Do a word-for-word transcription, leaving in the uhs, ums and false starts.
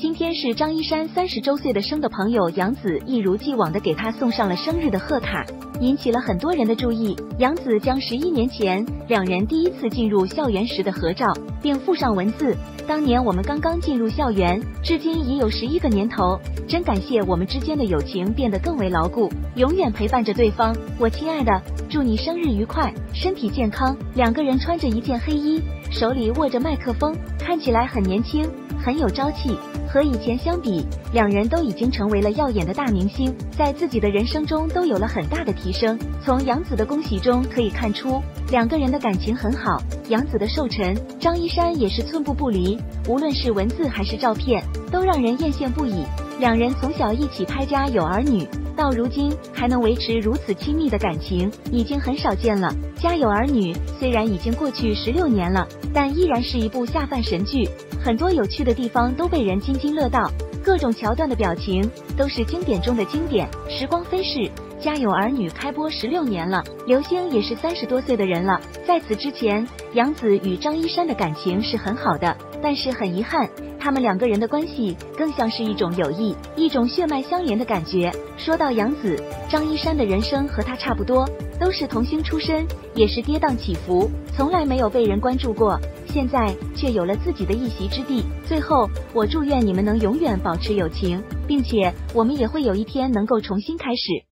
今天是张一山三十周岁的生的朋友杨子一如既往的给他送上了生日的贺卡，引起了很多人的注意。杨子将十一年前两人第一次进入校园时的合照，并附上文字：当年我们刚刚进入校园，至今已有十一个年头，真感谢我们之间的友情变得更为牢固，永远陪伴着对方。我亲爱的，祝你生日愉快，身体健康。两个人穿着一件黑衣，手里握着麦克风，看起来很年轻，很有朝气。和以前相比，两人都已经成为了耀眼的大明星，在自己的人生中都有了很大的提升。从杨子的恭喜中可以看出，两个人的感情很好。杨子的寿辰，张一山也是寸步不离，无论是文字还是照片，都让人艳羡不已。两人从小一起拍家有儿女，到如今还能维持如此亲密的感情，已经很少见了。家有儿女虽然已经过去十六年了，但依然是一部下饭神剧，很多有趣的地方都被人津津乐道，各种桥段的表情都是经典中的经典。时光飞逝，家有儿女开播十六年了，刘星也是三十多岁的人了。在此之前，杨子与张一山的感情是很好的，但是很遗憾，他们两个人的关系更像是一种友谊，一种血脉相连的感觉。说到杨子，张一山的人生和他差不多，都是童星出身，也是跌宕起伏，从来没有被人关注过，现在却有了自己的一席之地。最后，我祝愿你们能永远保持友情，并且我们也会有一天能够重新开始。